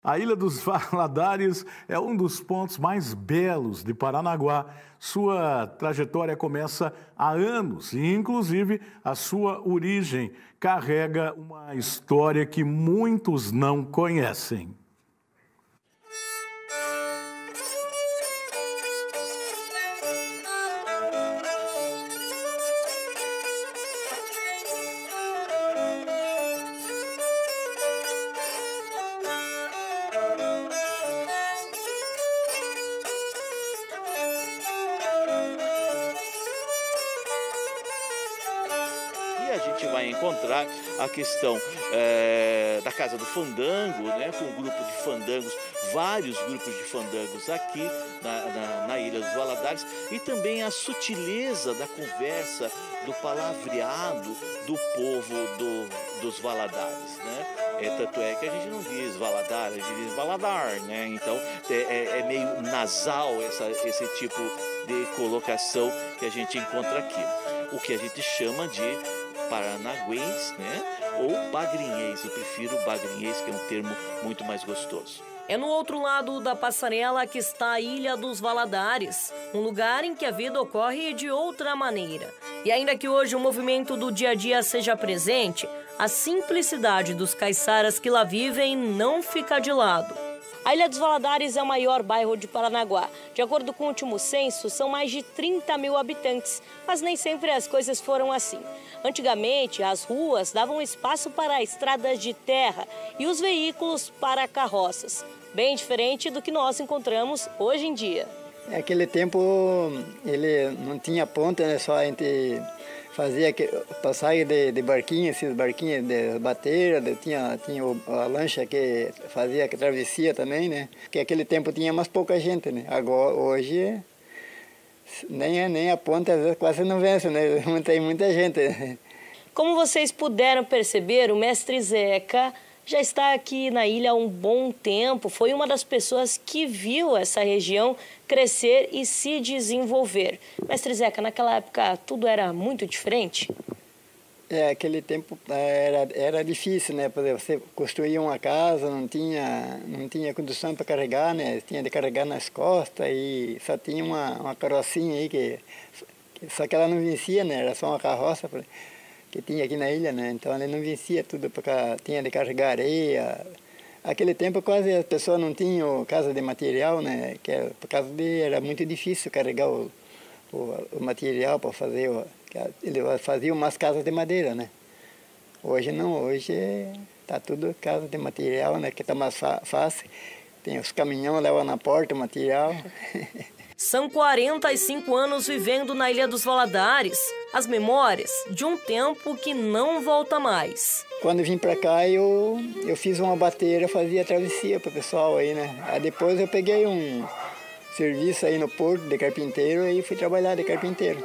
A Ilha dos Valadares é um dos pontos mais belos de Paranaguá. Sua trajetória começa há anos e, inclusive, a sua origem carrega uma história que muitos não conhecem. A gente vai encontrar a questão da Casa do Fandango, né, com um grupo de fandangos, vários grupos de fandangos aqui na Ilha dos Valadares, e também a sutileza da conversa, do palavreado do povo dos Valadares, né? Tanto é que a gente não diz Valadar, a gente diz Valadar, né? Então é meio nasal esse tipo de colocação que a gente encontra aqui. O que a gente chama de paranaguês, né? Ou bagrinhês. Eu prefiro bagrinhês, que é um termo muito mais gostoso. É no outro lado da passarela que está a Ilha dos Valadares, um lugar em que a vida ocorre de outra maneira. E ainda que hoje o movimento do dia a dia seja presente, a simplicidade dos caiçaras que lá vivem não fica de lado. A Ilha dos Valadares é o maior bairro de Paranaguá. De acordo com o último censo, são mais de 30 mil habitantes, mas nem sempre as coisas foram assim. Antigamente, as ruas davam espaço para estradas de terra e os veículos para carroças, bem diferente do que nós encontramos hoje em dia. Naquele tempo, ele não tinha ponte, né? Só a gente fazia passagem de barquinhos, esses barquinhos de bateira, tinha a lancha que fazia a travessia também, né? Porque naquele tempo tinha mais pouca gente, né? Agora, hoje, nem a ponte às vezes quase não vence, né? Tem muita gente. Como vocês puderam perceber, o mestre Zeca já está aqui na ilha há um bom tempo. Foi uma das pessoas que viu essa região crescer e se desenvolver. Mestre Zeca, naquela época tudo era muito diferente? Aquele tempo era difícil, né? Por exemplo, você construía uma casa, não tinha condução para carregar, né? Tinha de carregar nas costas e só tinha uma carrocinha aí só que ela não vencia, né? Era só uma carroça que tinha aqui na ilha, né? Então ela não vencia tudo, porque tinha de carregar areia. Aquele tempo quase as pessoas não tinham casa de material, né? Era muito difícil carregar o material para fazer. Eles faziam umas casas de madeira, né? Hoje não, hoje está tudo casa de material, né? Que está mais fácil. Tem os caminhões, levam na porta o material. São 45 anos vivendo na Ilha dos Valadares, as memórias de um tempo que não volta mais. Quando vim para cá, eu fiz uma bateira, fazia travessia para o pessoal aí, né? Aí depois eu peguei um serviço aí no porto de carpinteiro e fui trabalhar de carpinteiro.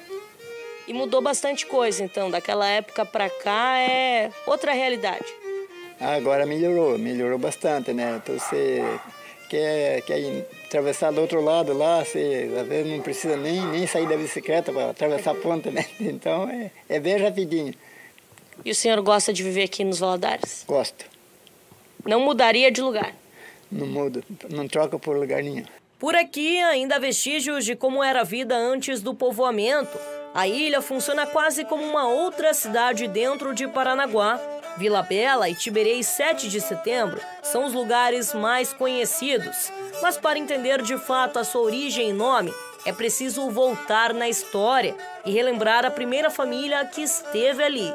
E mudou bastante coisa, então, daquela época para cá é outra realidade. Agora melhorou bastante, né? Então você quer atravessar do outro lado lá, você às vezes não precisa nem sair da bicicleta para atravessar a ponta, né? Então é bem rapidinho. E o senhor gosta de viver aqui nos Valadares? Gosto. Não mudaria de lugar? Não mudo, não troco por lugar nenhum. Por aqui ainda há vestígios de como era a vida antes do povoamento. A ilha funciona quase como uma outra cidade dentro de Paranaguá. Vila Bela e Tiberê 7 de Setembro são os lugares mais conhecidos. Mas para entender de fato a sua origem e nome, é preciso voltar na história e relembrar a primeira família que esteve ali.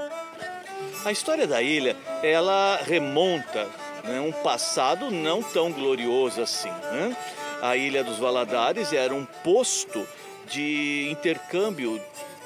A história da ilha, ela remonta, né, um passado não tão glorioso assim, né? A Ilha dos Valadares era um posto de intercâmbio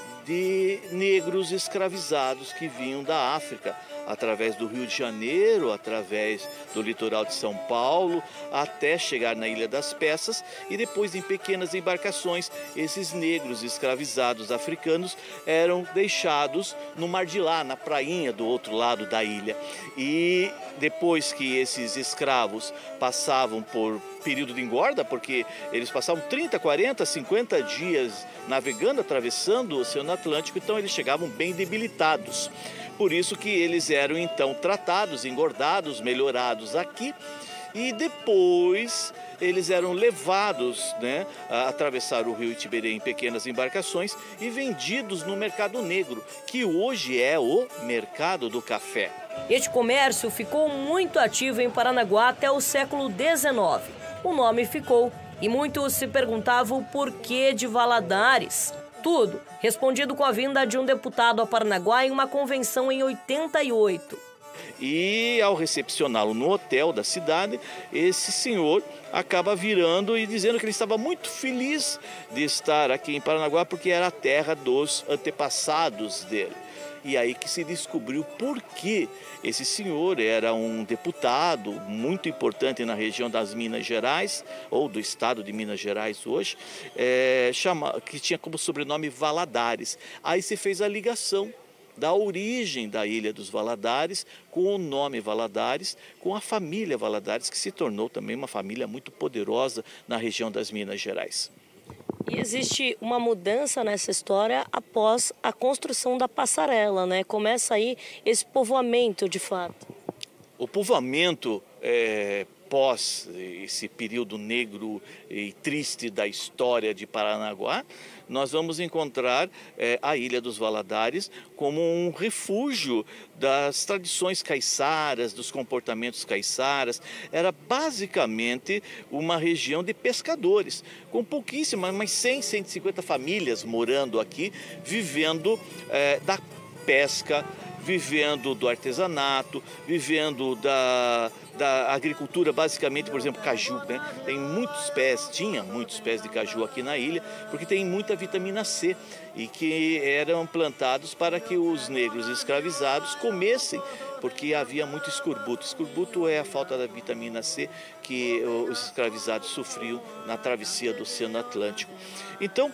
de negros escravizados que vinham da África, através do Rio de Janeiro, através do litoral de São Paulo, até chegar na Ilha das Peças, e depois em pequenas embarcações, esses negros escravizados africanos eram deixados no mar de lá, na prainha do outro lado da ilha. E depois que esses escravos passavam por período de engorda, porque eles passavam 30, 40, 50 dias navegando, atravessando o Oceano Atlântico, então eles chegavam bem debilitados. Por isso que eles eram então tratados, engordados, melhorados aqui e depois eles eram levados, né, a atravessar o rio Itiberê em pequenas embarcações e vendidos no mercado negro, que hoje é o mercado do café. Este comércio ficou muito ativo em Paranaguá até o século XIX. O nome ficou e muitos se perguntavam o porquê de Valadares. Tudo respondido com a vinda de um deputado a Paranaguá em uma convenção em 88. E ao recepcioná-lo no hotel da cidade, esse senhor acaba virando e dizendo que ele estava muito feliz de estar aqui em Paranaguá porque era a terra dos antepassados dele. E aí que se descobriu por que esse senhor era um deputado muito importante na região das Minas Gerais, ou do estado de Minas Gerais hoje, que tinha como sobrenome Valadares. Aí se fez a ligação da origem da Ilha dos Valadares com o nome Valadares, com a família Valadares, que se tornou também uma família muito poderosa na região das Minas Gerais. E existe uma mudança nessa história após a construção da passarela, né? Começa aí esse povoamento, de fato. O povoamento pós esse período negro e triste da história de Paranaguá, nós vamos encontrar a Ilha dos Valadares como um refúgio das tradições caiçaras, dos comportamentos caiçaras. Era basicamente uma região de pescadores, com pouquíssimas, mas 100, 150 famílias morando aqui, vivendo da pesca, vivendo do artesanato, vivendo da agricultura, basicamente, por exemplo, caju, né? Tinha muitos pés de caju aqui na ilha, porque tem muita vitamina C e que eram plantados para que os negros escravizados comessem, porque havia muito escorbuto. Escorbuto é a falta da vitamina C que os escravizados sofriam na travessia do Oceano Atlântico. Então,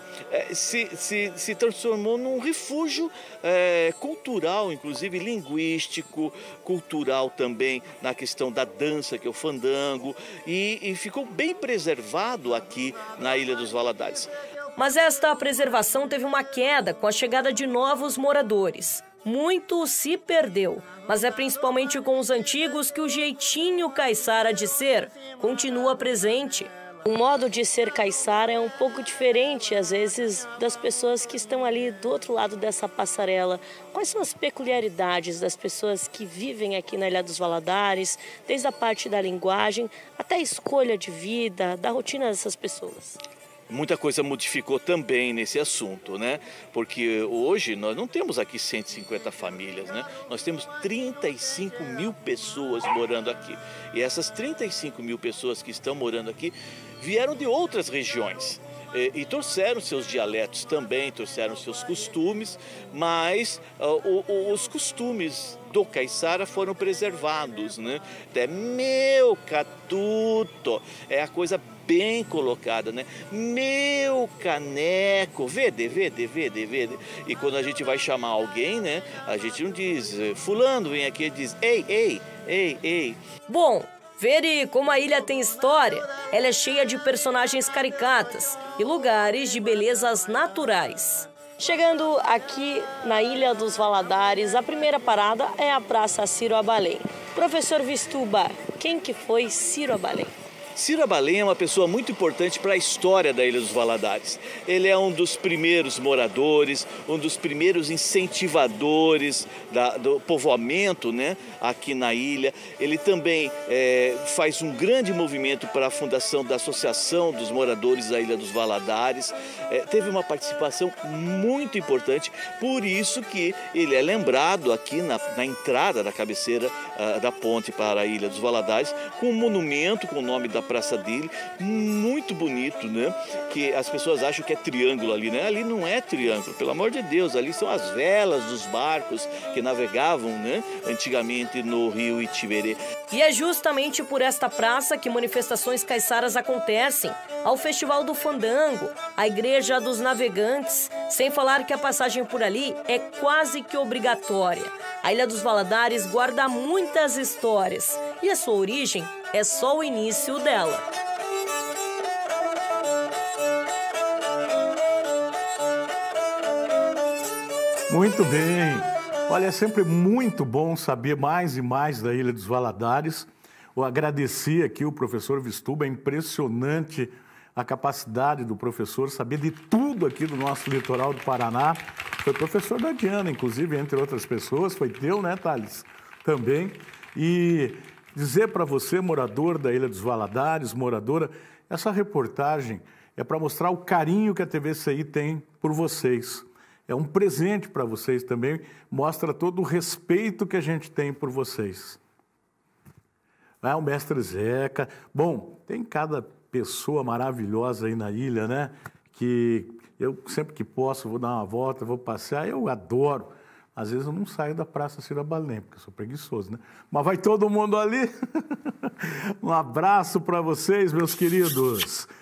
se transformou num refúgio cultural, inclusive linguístico, cultural também, na questão da dança, que é o fandango, e ficou bem preservado aqui na Ilha dos Valadares. Mas esta preservação teve uma queda com a chegada de novos moradores. Muito se perdeu, mas é principalmente com os antigos que o jeitinho caiçara de ser continua presente. O modo de ser caiçara é um pouco diferente, às vezes, das pessoas que estão ali do outro lado dessa passarela. Quais são as peculiaridades das pessoas que vivem aqui na Ilha dos Valadares, desde a parte da linguagem até a escolha de vida, da rotina dessas pessoas? Muita coisa modificou também nesse assunto, né? Porque hoje nós não temos aqui 150 famílias, né? Nós temos 35 mil pessoas morando aqui. E essas 35 mil pessoas que estão morando aqui vieram de outras regiões. E trouxeram seus dialetos também, trouxeram seus costumes, mas os costumes do caiçara foram preservados, né? Até meu catuto, é a coisa bem colocada, né? Meu caneco, vede. E quando a gente vai chamar alguém, né? A gente não diz, fulano vem aqui, diz, ei. Bom, vede como a ilha tem história. Ela é cheia de personagens caricatas e lugares de belezas naturais. Chegando aqui na Ilha dos Valadares, a primeira parada é a Praça Ciro Abalém. Professor Vistuba, quem que foi Ciro Abalém? Ciro Abalém é uma pessoa muito importante para a história da Ilha dos Valadares. Ele é um dos primeiros moradores, um dos primeiros incentivadores do povoamento, né, aqui na ilha. Ele também faz um grande movimento para a fundação da Associação dos Moradores da Ilha dos Valadares. Teve uma participação muito importante, por isso que ele é lembrado aqui na entrada da cabeceira da ponte para a Ilha dos Valadares, com um monumento com o nome da praça dele, muito bonito, né? Que as pessoas acham que é triângulo ali, né? Ali não é triângulo, pelo amor de Deus, ali são as velas dos barcos que navegavam, né, antigamente no rio Itiberê. E é justamente por esta praça que manifestações caiçaras acontecem, ao Festival do Fandango, a Igreja dos Navegantes, sem falar que a passagem por ali é quase que obrigatória. A Ilha dos Valadares guarda muitas histórias e a sua origem é só o início dela. Muito bem. Olha, é sempre muito bom saber mais e mais da Ilha dos Valadares. Eu agradeci aqui o professor Vistuba, é impressionante a capacidade do professor saber de tudo aqui do nosso litoral do Paraná. Foi professor da Diana, inclusive, entre outras pessoas, foi teu, né, Thales? Também. E dizer para você, morador da Ilha dos Valadares, moradora, essa reportagem é para mostrar o carinho que a TVCI tem por vocês. É um presente para vocês também, mostra todo o respeito que a gente tem por vocês. O mestre Zeca. Bom, tem cada pessoa maravilhosa aí na ilha, né? Que eu sempre que posso vou dar uma volta, vou passear, eu adoro. Às vezes eu não saio da Praça Cira Balém, porque eu sou preguiçoso, né? Mas vai todo mundo ali. Um abraço para vocês, meus queridos.